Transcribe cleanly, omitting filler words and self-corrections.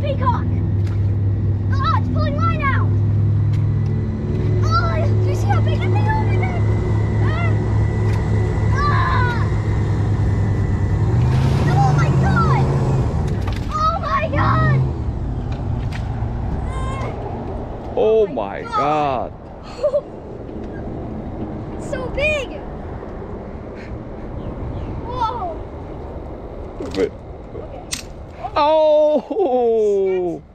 peacock. Oh, it's pulling line out. Oh, do you see how big that thing is over there? Oh my god! Oh my god! Oh my god! It's so big! Whoa! Wait. Okay. Oh!